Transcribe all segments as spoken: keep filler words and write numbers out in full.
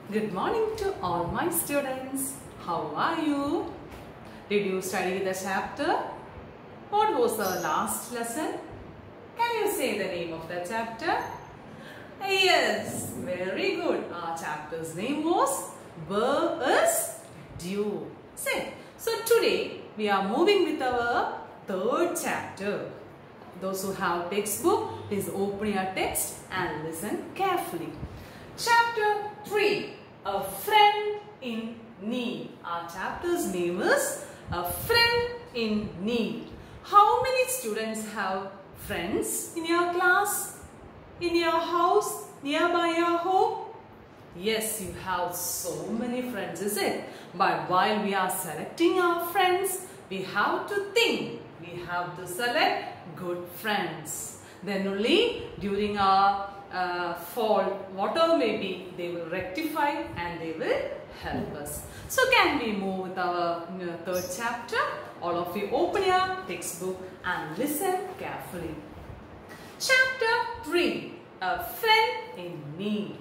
Good morning to all my students. How are you? Did you study the chapter? What was the last lesson? Can you say the name of the chapter? Yes, very good. Our chapter's name was Where is Dew? Say. So today we are moving with our third chapter. Those who have textbook, please open your text and listen carefully. Chapter three, A Friend in Need. Our chapter's name is A Friend in Need. How many students have friends in your class, in your house, nearby your home? Yes, you have so many friends, is it? But while we are selecting our friends, we have to think. We have to select good friends. Then only during our uh, fault, whatever may be, they will rectify and they will help us. So can we move with our uh, third chapter? All of you open your textbook and listen carefully. Chapter three, A Friend in Need.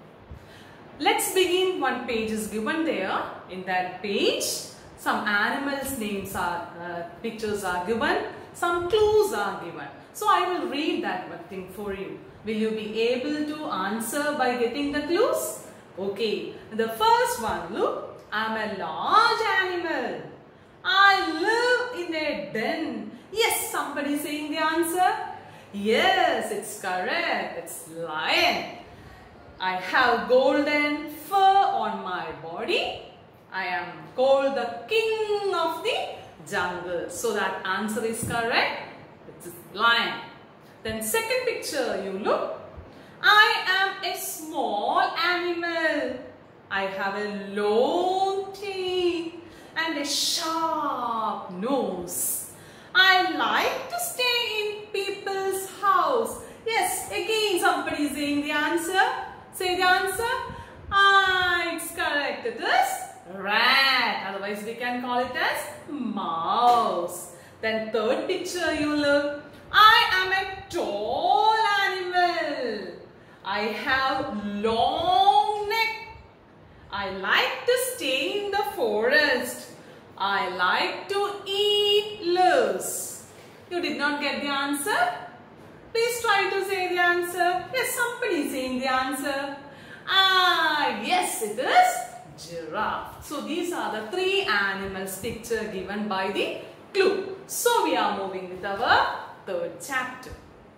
Let's begin. One page is given there. In that page, some animals' names are, uh, pictures are given. Some clues are given. So I will read that one thing for you. Will you be able to answer by getting the clues? Okay. The first one, look. I'm a large animal. I live in a den. Yes, somebody is saying the answer. Yes, it's correct. It's lion. I have golden fur on my body. I am called the king of the jungle. So that answer is correct. It's lion. Then second picture, you look. I am a small animal. I have a long tail and a sharp nose. I like to stay in people's house. Yes, again somebody is saying the answer. Say the answer. Ah, it's correct. It is rat. Otherwise, we can call it as mouse. Then third picture, you look. I am a tall animal. I have long neck. I like to stay in the forest. I like to eat leaves. You did not get the answer? Please try to say the answer. Yes, somebody is saying the answer. Ah, yes, it is giraffe. So these are the three animals picture given by the clue. So we are moving with our third chapter.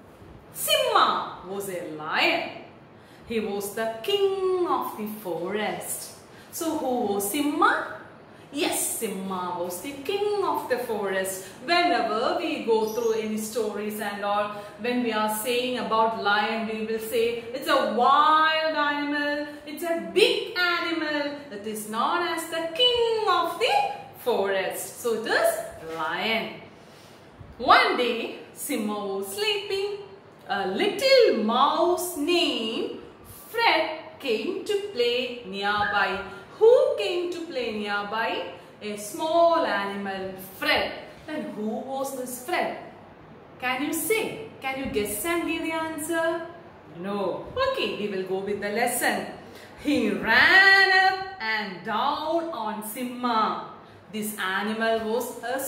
Simha was a lion. He was the king of the forest. So who was Simha? Yes, Simha was the king of the forest. Whenever we go through any stories and all, when we are saying about lion, we will say it's a wild animal, it's a big animal that is known as the king of the forest. So it is lion. One day, Simha was sleeping. A little mouse named Fred came to play nearby. Who came to play nearby? A small animal, Fred. Then who was this Fred? Can you say? Can you guess and give the answer? No. Okay, we will go with the lesson. He ran up and down on Simha. This animal was a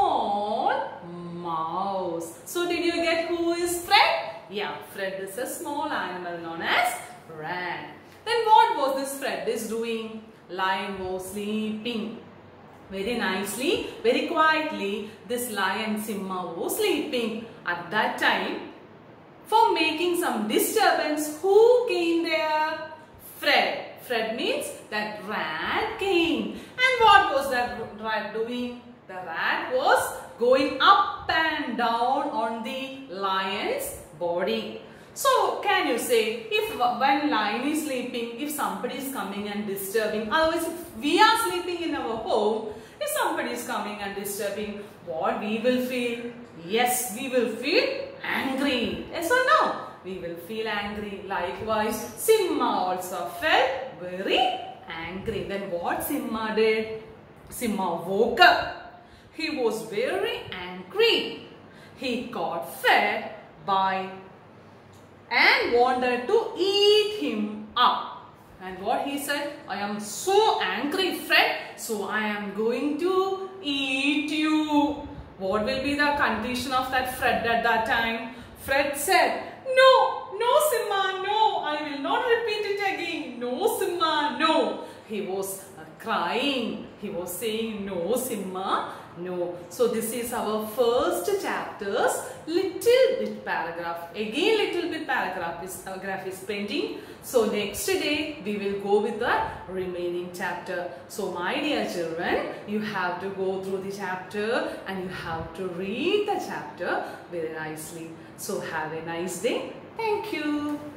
small mouse. So did you get who is Fred? Yeah, Fred is a small animal known as rat. Then what was this Fred is doing? Lion was sleeping. Very nicely, very quietly, this lion Simha was sleeping. At that time, for making some disturbance, who came there? Fred. Fred means that rat came. And what was that rat doing? The rat was going up and down on the lion's body. So, can you say, if when lion is sleeping, if somebody is coming and disturbing, otherwise if we are sleeping in our home, if somebody is coming and disturbing, what we will feel? Yes, we will feel angry. Yes or no? We will feel angry. Likewise, Simha also felt very angry. Then what Simha did? Simha woke up. He was very angry. He got fed by and wanted to eat him up. And what he said, I am so angry, Fred, so I am going to eat you. What will be the condition of that Fred at that time? Fred said, no, no Simma, no, I will not repeat it again. No Simma, no. He was uh, crying. He was saying, no Simma, no. So this is our first chapter's little bit paragraph. Again little bit paragraph is, paragraph is pending. So next day we will go with the remaining chapter. So my dear children, you have to go through the chapter and you have to read the chapter very nicely. So have a nice day. Thank you.